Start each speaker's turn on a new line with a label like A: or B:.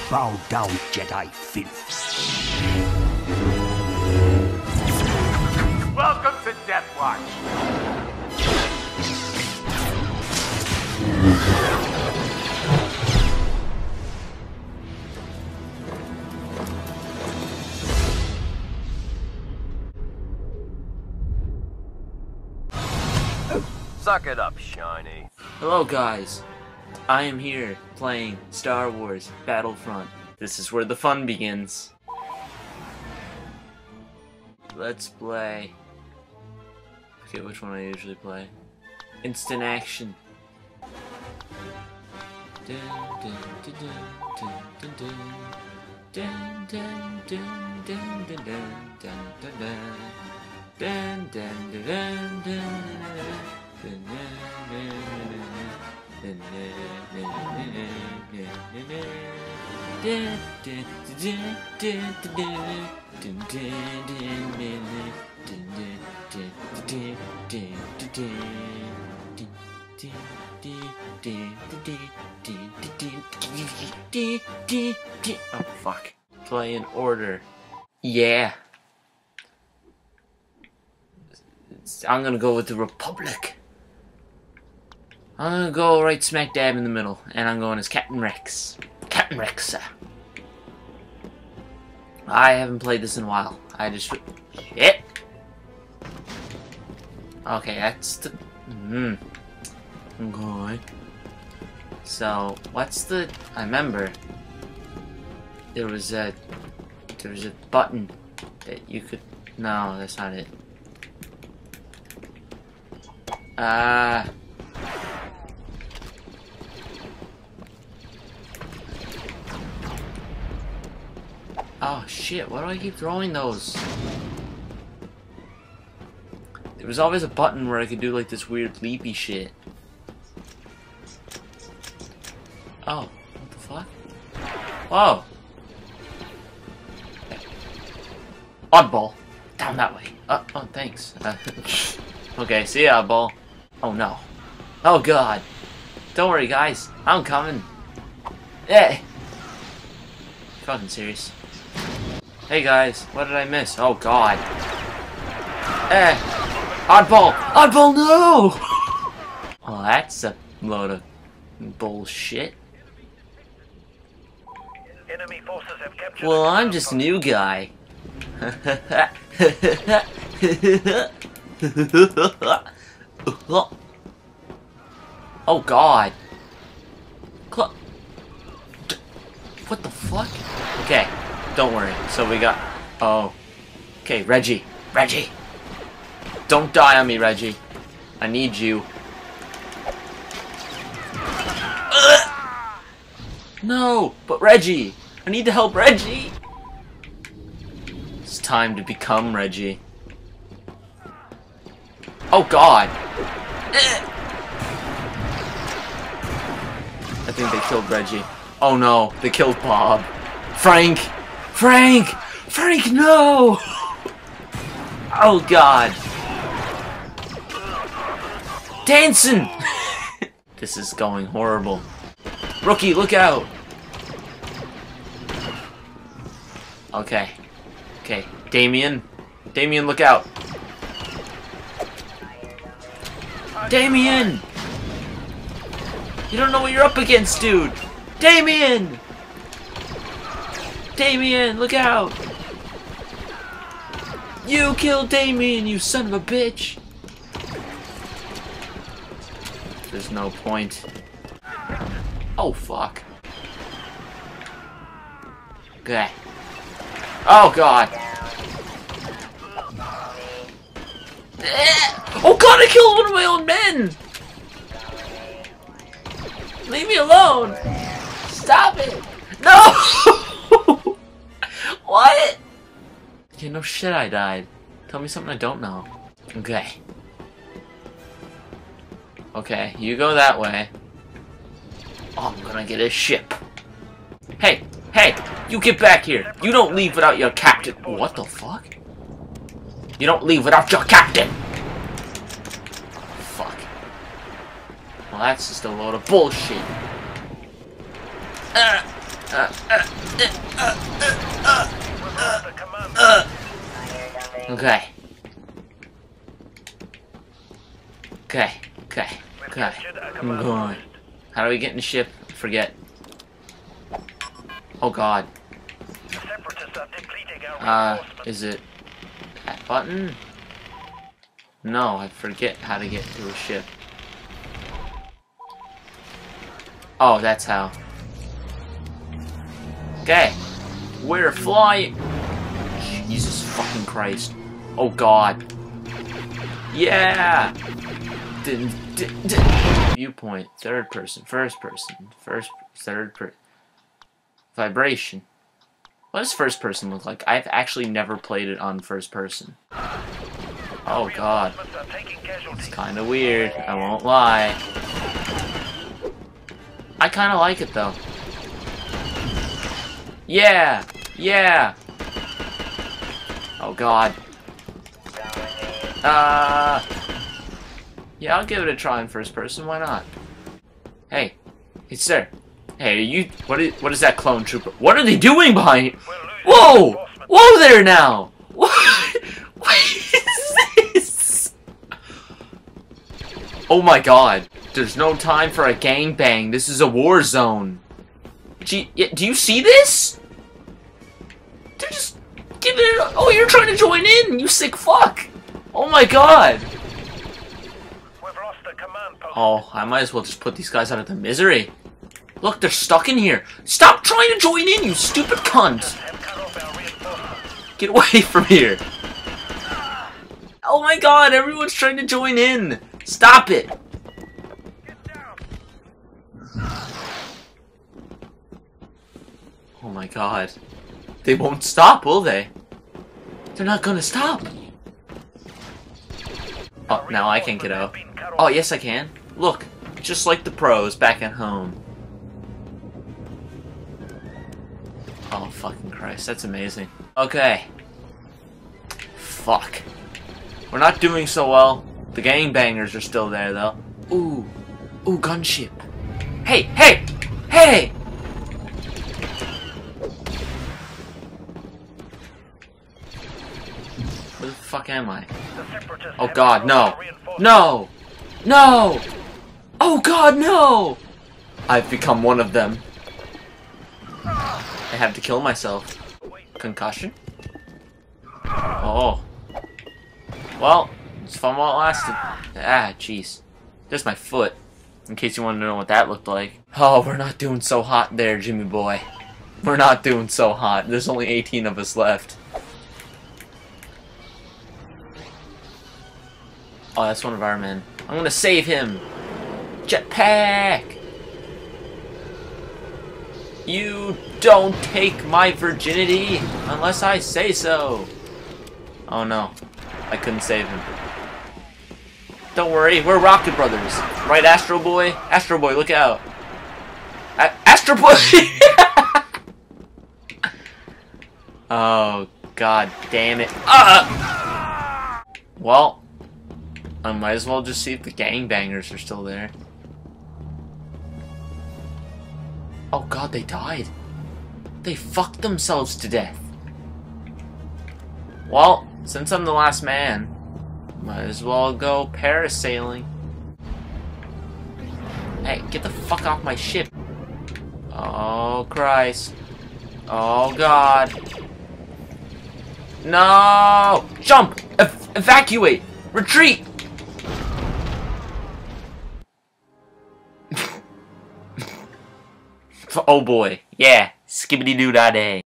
A: Bow down, Jedi filth.
B: Welcome to Death Watch. Suck it up, Shiny.
C: Hello guys, I am here playing Star Wars Battlefront. This is where the fun begins. Let's play... I forget which one I usually play. Instant action. Dun, dun, dun, dun, dun, dun, dun, dun, dun, dun, dun, dun, dun, dun. Dun, dun, dun, dun, dun, oh fuck. Play in order. Yeah. I'm gonna go with the Republic. I'm gonna go right smack dab in the middle, and I'm going as Captain Rex. Captain Rex. I haven't played this in a while. I just... Shit! Okay, that's the... Okay. So, what's the... I remember... There was a button that you could... No, that's not it. Oh shit, why do I keep throwing those? There was always a button where I could do like this weird leapy shit. Oh, what the fuck? Whoa! Oddball! Down that way. Oh, thanks. Okay, see ya, oddball. Oh no. Oh god. Don't worry guys, I'm coming. Hey! Fucking serious. Hey guys, what did I miss? Oh god. Eh! Oddball! Oddball, no! Oh, that's a load of bullshit.
B: Enemy forces have captured.
C: Well, I'm just a new guy. Oh god. What the fuck? Okay, don't worry. So we got... Oh. Okay, Reggie. Reggie! Don't die on me, Reggie. I need you. No! But Reggie! I need to help Reggie! It's time to become Reggie. Oh god! I think they killed Reggie. Oh no, they killed Bob. Frank! Frank! Frank, no! Oh god. Dancing! This is going horrible. Rookie, look out! Okay. Okay, Damien. Damien, look out. Damien! You don't know what you're up against, dude! Damien! Damien, look out! You killed Damien, you son of a bitch! There's no point. Oh, fuck. Okay. Oh, God! Oh, God, I killed one of my own men! Leave me alone! Stop it! No! What? Okay, no shit, I died. Tell me something I don't know. Okay. Okay, you go that way. Oh, I'm gonna get a ship. Hey! Hey! You get back here! You don't leave without your captain! What the fuck? You don't leave without your captain! Fuck. Well, that's just a load of bullshit. Okay. Okay. I'm going. How do we get in the ship? Forget. Oh god. Is it that button? No, I forget how to get to a ship. Oh, that's how. Okay. We're flying. Jesus fucking Christ. Oh god. Yeah! Viewpoint. Third person. First person. Third person. Vibration. What does first person look like? I've actually never played it on first person. Oh god. It's kinda weird. I won't lie. I kinda like it though. Yeah! Yeah! Oh god. Yeah, I'll give it a try in first person, why not? Hey. Hey, sir. Hey, are you... What is that clone trooper? What are they doing behind... Whoa! Whoa there now! What is this? Oh my god. There's no time for a gangbang. This is a war zone. Gee, do you see this? They're just giving it... Oh, you're trying to join in, you sick fuck! Oh my god! Oh, I might as well just put these guys out of their misery. Look, they're stuck in here. Stop trying to join in, you stupid cunt! Get away from here. Oh my god, everyone's trying to join in. Stop it. Oh my god. They won't stop, will they? They're not gonna stop. Oh, now I can't get out. Oh, yes I can. Look, just like the pros back at home. Oh, fucking Christ, that's amazing. Okay. Fuck. We're not doing so well. The gangbangers are still there, though. Ooh. Ooh, gunship. Hey, hey! Hey! Where the fuck am I? Oh god, no! No! No! Oh god, no! I've become one of them. I have to kill myself. Concussion? Oh. Well, it's fun while it lasted. Ah, jeez. Just my foot. In case you wanted to know what that looked like. Oh, we're not doing so hot there, Jimmy boy. We're not doing so hot. There's only 18 of us left. Oh, that's one of our men. I'm gonna save him! Jetpack! You don't take my virginity unless I say so. Oh no, I couldn't save him. Don't worry, we're Rocket Brothers. Right, Astro Boy? Astro Boy, look out. Astro Boy! Oh, god damn it. Well, I might as well just see if the gangbangers are still there. Oh god, they died. They fucked themselves to death. Well, since I'm the last man, might as well go parasailing. Hey, get the fuck off my ship. Oh Christ. Oh god. No! Jump! Evacuate! Retreat! Oh boy. Yeah. Skibbity-doo-dah-day.